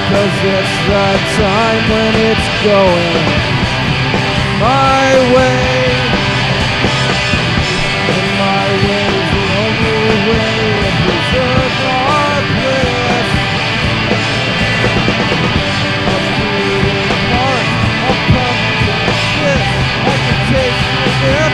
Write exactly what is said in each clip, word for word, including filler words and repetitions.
'cause it's that time when it's going my way. And my way's the only way to preserve our bliss. I'm feeling hard, I'm pumping shit, I can taste the dip.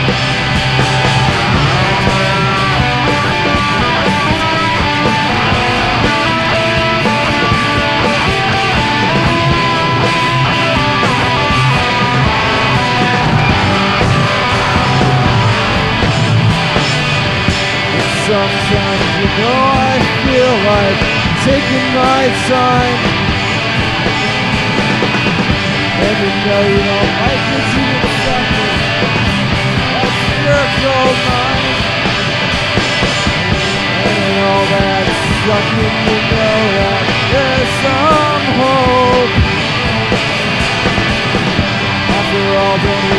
Sometimes, you know, I feel like taking my time. And you know you don't like it, you get something that's your gold mine. And in all that sucking, you know that there's some hope. After all the